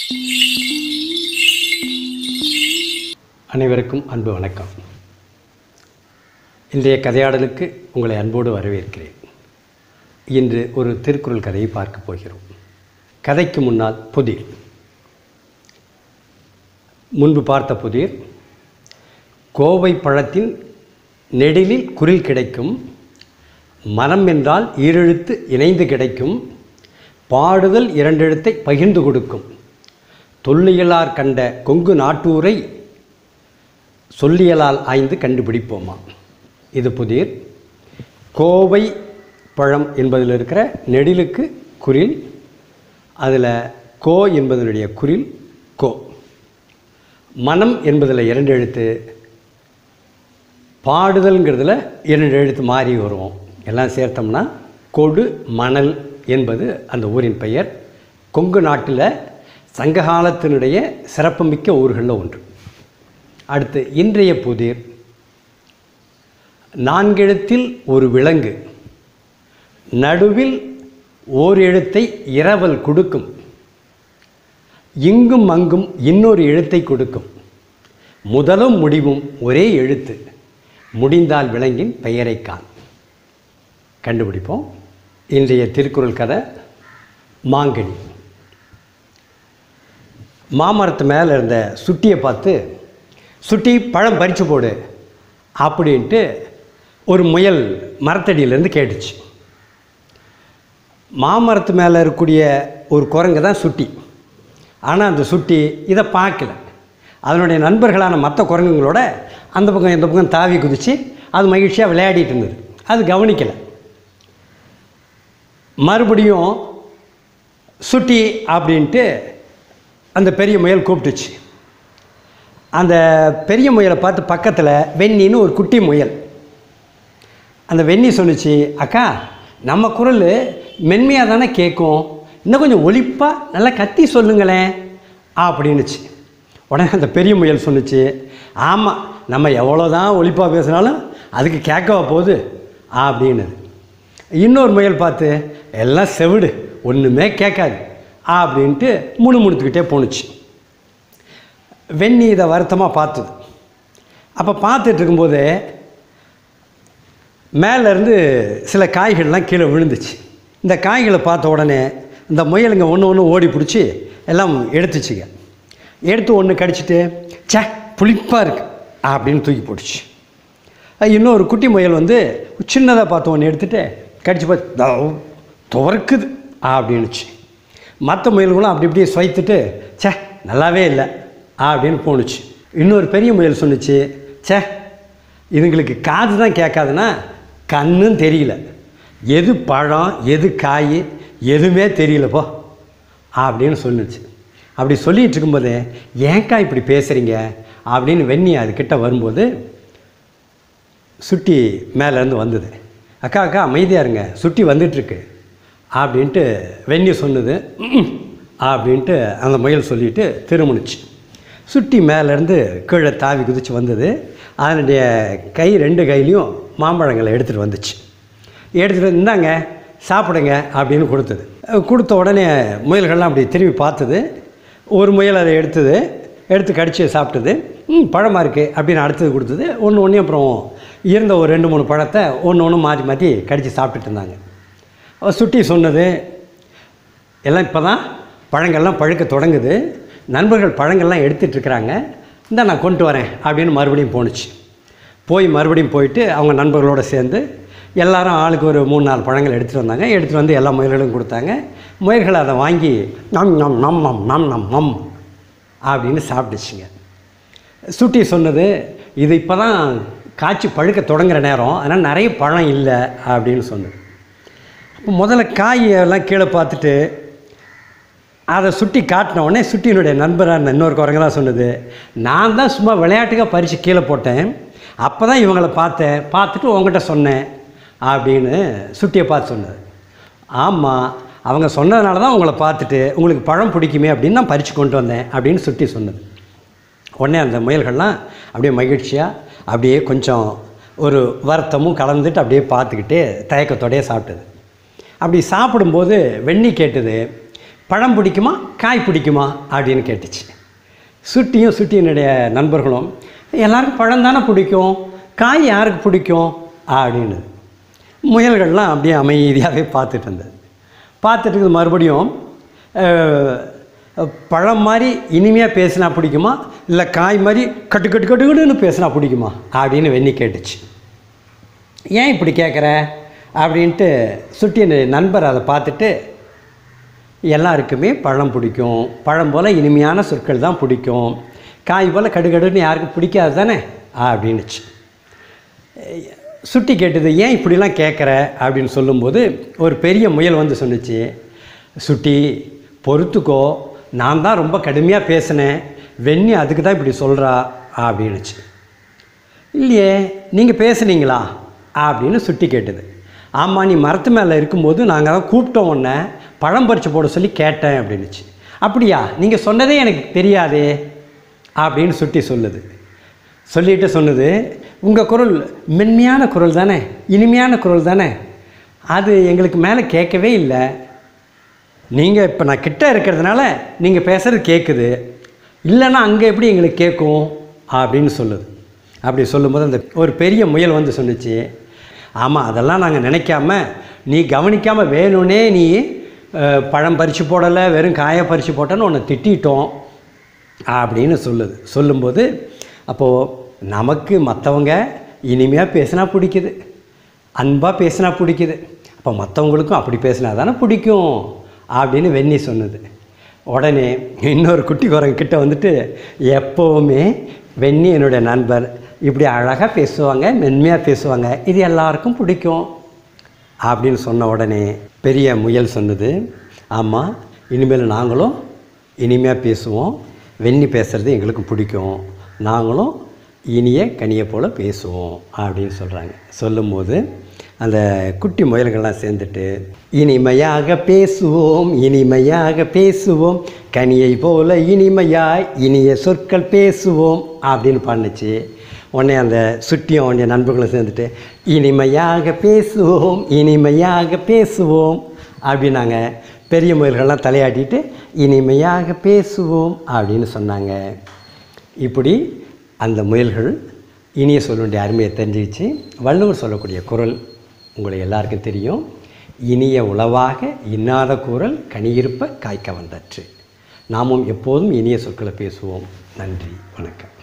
அனைவருக்கும் அன்பு வணக்கம். இன்றைய கதையாடலுக்கு உங்களை அன்போடு வரவேற்கிறேன். இன்று ஒரு திருக்குறள் கதையை பார்க்க போகிறோம். கதைக்கு முன்னால் புதிர். முன்பு பார்த்த புதிர், கோவை பழத்தின் நெடிலில் குரில் கிடைக்கும், மனம் என்றால் ஈரெழுத்து இணைந்து கிடைக்கும், பாடுதல் இரண்டெழுத்தை பகிர்ந்து கொடுக்கும், தொல்லியலார் கண்ட கொங்கு நாட்டூரை சொல்லியலால் ஆய்ந்து கண்டுபிடிப்போமா. இது புதிர். கோவை பழம் என்பதில் இருக்கிற நெடிலுக்கு குரில், அதில் கோ என்பதனுடைய குரில் கோ. மனம் என்பதில் இரண்டு எழுத்து, பாடுதல்ங்கிறதுல இரண்டு எழுத்து மாறி வருவோம். எல்லாம் சேர்த்தோம்னா கொடு மணல் என்பது அந்த ஊரின் பெயர். கொங்கு நாட்டில் சங்ககாலத்தினுடைய சிறப்புமிக்க ஊர்களில் ஒன்று. அடுத்து இன்றைய புதிர், நான்கெழுத்தில் ஒரு விலங்கு, நடுவில் ஓர் எழுத்தை இரவல் கொடுக்கும், இங்கும் அங்கும் இன்னொரு எழுத்தை கொடுக்கும், முதலும் முடிவும் ஒரே எழுத்து, முடிந்தால் விலங்கின் பெயரை காண். கண்டுபிடிப்போம். இன்றைய திருக்குறள் கதை மாங்கனி. மாமரத்து மேலே இருந்த சுட்டியை பார்த்து, சுட்டி பழம் பறித்து போடு அப்படின்ட்டு ஒரு முயல் மரத்தடியிலேருந்து கேட்டுச்சு. மாமரத்து மேலே இருக்கக்கூடிய ஒரு குரங்கு தான் சுட்டி. ஆனால் அந்த சுட்டி இதை பார்க்கல. அதனுடைய நண்பர்களான மற்ற குரங்குங்களோட அந்த பக்கம் இந்த பக்கம் தாவி குதித்து அது மகிழ்ச்சியாக விளையாடிட்டு இருந்தது. அது கவனிக்கலை. மறுபடியும் சுட்டி அப்படின்ட்டு அந்த பெரிய முயல் கூப்பிட்டுச்சு. அந்த பெரிய முயலை பார்த்து பக்கத்தில் வெண்ணின்னு ஒரு குட்டி முயல். அந்த வெண்ணி சொன்னிச்சு, அக்கா நம்ம குரல் மென்மையாக தானே கேட்கும், இன்னும் கொஞ்சம் ஒலிப்பாக நல்லா கத்தி சொல்லுங்களேன் அப்படின்னுச்சு. உடனே அந்த பெரிய முயல் சொன்னிச்சு, ஆமாம் நம்ம எவ்வளோ தான் ஒலிப்பாக பேசினாலும் அதுக்கு கேட்கவா போகுது அப்படின்னுது. இன்னொரு முயல் பார்த்து, எல்லாம் செவிடு ஒன்றுமே கேட்காது அப்படின்ட்டு முணுமுணுத்துக்கிட்டே போணுச்சு. வெண்ணி இதை வருத்தமாக பார்த்தது. அப்போ பார்த்துட்டு இருக்கும்போது மேலேருந்து சில காய்கள்லாம் கீழே விழுந்துச்சு. இந்த காய்களை பார்த்த உடனே இந்த முயலுங்க ஒன்று ஒன்று ஓடி பிடிச்சி எல்லாம் எடுத்துச்சுங்க. எடுத்து ஒன்று கடிச்சிட்டு, சே புளிப்பாக இருக்கு அப்படின்னு தூக்கி போட்டுச்சு. இன்னொரு குட்டி முயல் வந்து சின்னதாக பார்த்து ஒன்று எடுத்துகிட்டு கடிச்சு பார்த்து துவர்க்குது அப்படின்னுச்சு. மற்ற முயல்களும் அப்படி இப்படியே சுவைத்துட்டு, சே நல்லாவே இல்லை அப்படின்னு போணுச்சு. இன்னொரு பெரிய முயல் சொன்னிச்சு, சே இதுங்களுக்கு காது தான் கேட்காதுன்னா கண்ணும் தெரியல, எது பழம் எது காய் எதுவுமே தெரியலப்போ அப்படின்னு சொல்லிச்சு. அப்படி சொல்லிகிட்டு இருக்கும்போது, ஏன்க்கா இப்படி பேசுகிறீங்க அப்படின்னு வெண்ணி அதுக்கிட்ட வரும்போது சுட்டி மேலேருந்து வந்தது. அக்கா அக்கா அமைதியாக இருங்க, சுட்டி வந்துட்டுருக்கு அப்படின்ட்டு வெண்ணி சொன்னது. அப்படின்ட்டு அந்த முயல் சொல்லிவிட்டு திரும்பினுச்சு. சுட்டி மேலேருந்து கீழே தாவி குதித்து வந்தது. அதனுடைய கை ரெண்டு கையிலையும் மாம்பழங்களை எடுத்துகிட்டு வந்துச்சு. எடுத்துகிட்டு இந்தாங்க சாப்பிடுங்க அப்படின்னு கொடுத்தது. கொடுத்த உடனே முயல்கள்லாம் அப்படி திரும்பி பார்த்தது. ஒரு முயல் அதை எடுத்து கடித்து சாப்பிட்டது. பழமாக இருக்குது அப்படின்னு அடுத்தது கொடுத்தது. ஒன்று ஒன்று அப்புறம் இருந்த ஒரு 2-3 பழத்தை ஒன்று ஒன்று மாற்றி மாற்றி கடித்து சாப்பிட்டுட்டு இருந்தாங்க. சுட்டி சொன்னது, எல்லாம் இப்போ தான் பழங்கள்லாம் பழுக்க தொடங்குது, நண்பர்கள் பழங்கள்லாம் எடுத்துகிட்ருக்குறாங்க, இந்த நான் கொண்டு வரேன் அப்படின்னு மறுபடியும் போணுச்சு. மறுபடியும் போயிட்டு அவங்க நண்பர்களோடு சேர்ந்து எல்லாரும் ஆளுக்கு ஒரு 3-4 பழங்கள் எடுத்துகிட்டு வந்தாங்க. எடுத்துகிட்டு வந்து எல்லா முயல்களும் கொடுத்தாங்க. முயல்கள் அதை வாங்கி நம் நம் நம் நம் நம் நம் நம் அப்படின்னு சாப்பிட்டுச்சுங்க. சுட்டி சொன்னது, இது இப்போ தான் காய்ச்சி பழுக்க தொடங்குகிற நேரம், அதனால் நிறைய பழம் இல்லை அப்படின்னு சொன்னது. அப்போ முதல்ல காயெல்லாம் கீழே பார்த்துட்டு அதை சுட்டி காட்டின உடனே சுட்டியினுடைய நண்பராக இன்னொரு குரங்கு தான் சொன்னது, நான் தான் சும்மா விளையாட்டுக்காக பறித்து கீழே போட்டேன், அப்போ தான் இவங்களை பார்த்துட்டு உங்கள்கிட்ட சொன்னேன் அப்படின்னு சுட்டியை பார்த்து சொன்னது. ஆமாம் அவங்க சொன்னதுனால தான் உங்களை பார்த்துட்டு உங்களுக்கு பழம் பிடிக்குமே அப்படின்னு நான் பறித்து கொண்டு வந்தேன் அப்படின்னு சுட்டி சொன்னது. உடனே அந்த முயல்கள்லாம் அப்படியே மகிழ்ச்சியாக அப்படியே கொஞ்சம் ஒரு வருத்தமும் கலந்துட்டு அப்படியே பார்த்துக்கிட்டு தயக்கத்தோடையே சாப்பிட்டது. அப்படி சாப்பிடும்போது வெண்ணி கேட்டது, பழம் பிடிக்குமா காய் பிடிக்குமா அப்படின்னு கேட்டுச்சு. சுட்டியினுடைய நண்பர்களும் எல்லாருக்கும் பழம் தானே பிடிக்கும், காய் யாருக்கு பிடிக்கும் அப்படின்னு. முயல்கள்லாம் அப்படியே அமைதியாகவே பார்த்துட்டு இருந்தது. பார்த்துட்டு மறுபடியும் பழம் மாதிரி இனிமையாக பேசினா பிடிக்குமா, இல்லை காய் மாதிரி கட்டு கட்டு கட்டுன்னு பேசினா பிடிக்குமா அப்படின்னு வெண்ணி கேட்டுச்சு. ஏன் இப்படி கேட்குற அப்படின்ட்டு சுட்டிய நண்பர் அதை பார்த்துட்டு, எல்லாருக்குமே பழம் பிடிக்கும், பழம் போல் இனிமையான சொற்கள் தான் பிடிக்கும், காய் போல் கடுகடுன்னு யாருக்கும் பிடிக்காது தானே அப்படின்னுச்சு. சுட்டி கேட்டது, ஏன் இப்படிலாம் கேட்குற அப்படின்னு சொல்லும்போது ஒரு பெரிய முயல் வந்து சொன்னிச்சு, சுட்டி பொறுத்துக்கோ, நான் தான் ரொம்ப கடுமையாக பேசினேன், வெண்ணி அதுக்கு தான் இப்படி சொல்கிறா அப்படின்னுச்சு. இல்லையே, நீங்கள் பேசுனீங்களா அப்படின்னு சுட்டி கேட்டது. ஆமாம், நீ மரத்து மேலே இருக்கும்போது நாங்கள் தான் கூப்பிட்டோம், உன்னை பழம் பறித்து போட சொல்லி கேட்டேன் அப்படின்னுச்சு. அப்படியா, நீங்கள் சொன்னதே எனக்கு தெரியாதே அப்படின்னு சுட்டி சொல்லுது. சொல்லிட்டு சொன்னது, உங்கள் குரல் மென்மையான குரல் தானே, இனிமையான குரல் தானே, அது எங்களுக்கு மேலே கேட்கவே இல்லை. நீங்கள் இப்போ நான் கிட்ட இருக்கிறதுனால நீங்கள் பேசுகிறது கேட்குது, இல்லைன்னா அங்கே எப்படி எங்களுக்கு கேட்கும் அப்படின்னு சொல்லுது. அப்படி சொல்லும்போது அந்த ஒரு பெரிய முயல் வந்து சொன்னிச்சு, ஆமாம் அதெல்லாம் நாங்கள் நினைக்காம நீ கவனிக்காமல் வேணும்னே நீ பழம் பறித்து போடலை, வெறும் காயை பறித்து போட்டேன்னு உன்னை திட்டிட்டோம் அப்படின்னு சொல்லுது. சொல்லும்போது அப்போது நமக்கு மற்றவங்க இனிமையாக பேசினா பிடிக்குது, அன்பாக பேசினா பிடிக்குது, அப்போ மற்றவங்களுக்கும் அப்படி பேசினா தானே பிடிக்கும் அப்படின்னு வெண்ணி சொன்னது. உடனே இன்னொரு குட்டி குரங்கு கிட்ட வந்துட்டு, எப்போவுமே வெண்ணி என்னுடைய நண்பர் இப்படி அழகாக பேசுவாங்க, மென்மையாக பேசுவாங்க, இது எல்லாருக்கும் பிடிக்கும் அப்படின்னு சொன்ன உடனே பெரிய முயல் சொன்னது, ஆமாம் இனிமேல் நாங்களும் இனிமையாக பேசுவோம், வெண்ணி பேசுகிறது எங்களுக்கும் பிடிக்கும், நாங்களும் இனிய கனியை போல் பேசுவோம் அப்படின்னு சொல்கிறாங்க. சொல்லும்போது அந்த குட்டி முயல்கள்லாம் சேர்ந்துட்டு, இனிமையாக பேசுவோம் இனிமையாக பேசுவோம், கனியை போல இனிமையாய் இனிய சொற்கள் பேசுவோம் அப்படின்னு பண்ணுச்சு. உடனே அந்த சுட்டியும் உடனே நண்பர்களும் சேர்ந்துட்டு, இனிமையாக பேசுவோம் இனிமையாக பேசுவோம் அப்படின்னாங்க. பெரிய முயல்கள்லாம் தலையாட்டிட்டு இனிமையாக பேசுவோம் அப்படின்னு சொன்னாங்க. இப்படி அந்த முயல்கள் இனிய சொல்லுடைய அருமையை தெரிஞ்சிச்சு. வள்ளுவர் சொல்லக்கூடிய குறள் உங்களுக்கு எல்லாருக்கும் தெரியும், இனிய உளவாக இன்னாத குறள் கனியிருப்ப காய்க்க வந்தற்று. நாமும் எப்போதும் இனிய சொற்களை பேசுவோம். நன்றி, வணக்கம்.